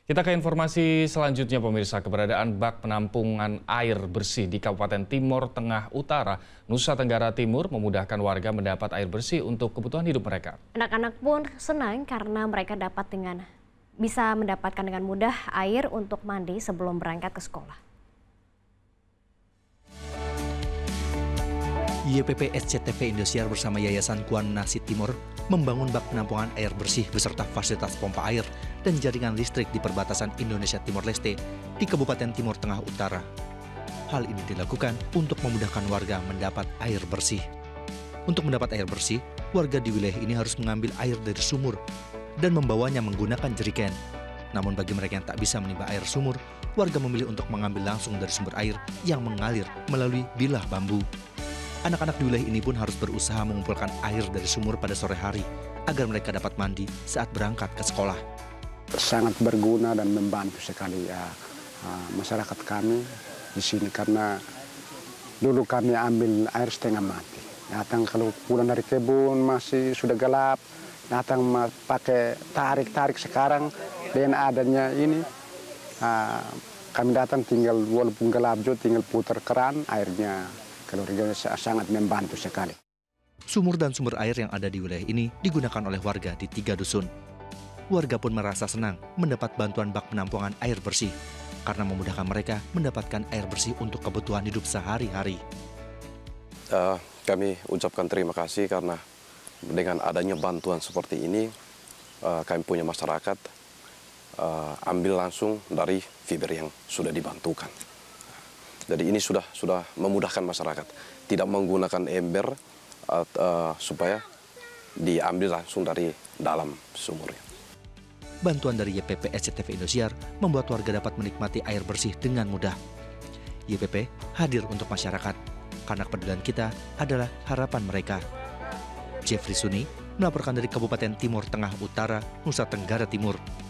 Kita ke informasi selanjutnya pemirsa, keberadaan bak penampungan air bersih di Kabupaten Timor Tengah Utara, Nusa Tenggara Timur memudahkan warga mendapat air bersih untuk kebutuhan hidup mereka. Anak-anak pun senang karena mereka bisa mendapatkan dengan mudah air untuk mandi sebelum berangkat ke sekolah. YPP SCTV Indosiar bersama Yayasan Kuan Nasi Timor membangun bak penampungan air bersih beserta fasilitas pompa air dan jaringan listrik di perbatasan Indonesia Timor Leste di Kabupaten Timor Tengah Utara. Hal ini dilakukan untuk memudahkan warga mendapat air bersih. Untuk mendapat air bersih, warga di wilayah ini harus mengambil air dari sumur dan membawanya menggunakan jerigen. Namun bagi mereka yang tak bisa menimba air sumur, warga memilih untuk mengambil langsung dari sumber air yang mengalir melalui bilah bambu. Anak-anak di wilayah ini pun harus berusaha mengumpulkan air dari sumur pada sore hari agar mereka dapat mandi saat berangkat ke sekolah. Sangat berguna dan membantu sekali ya masyarakat kami di sini karena dulu kami ambil air setengah mati. Datang kalau pulang dari kebun masih sudah gelap, datang pakai tarik-tarik. Sekarang dengan adanya ini kami datang tinggal walaupun gelap juga tinggal putar keran airnya. Keluarga sangat membantu sekali. Sumur dan sumber air yang ada di wilayah ini digunakan oleh warga di 3 dusun. Warga pun merasa senang mendapat bantuan bak penampungan air bersih karena memudahkan mereka mendapatkan air bersih untuk kebutuhan hidup sehari-hari. Kami ucapkan terima kasih karena dengan adanya bantuan seperti ini, kami punya masyarakat ambil langsung dari fiber yang sudah dibantukan. Jadi ini sudah memudahkan masyarakat, tidak menggunakan ember supaya diambil langsung dari dalam sumurnya. Bantuan dari YPP SCTV Indosiar membuat warga dapat menikmati air bersih dengan mudah. YPP hadir untuk masyarakat, karena kepedulian kita adalah harapan mereka. Jeffrey Suni melaporkan dari Kabupaten Timor Tengah Utara, Nusa Tenggara Timur.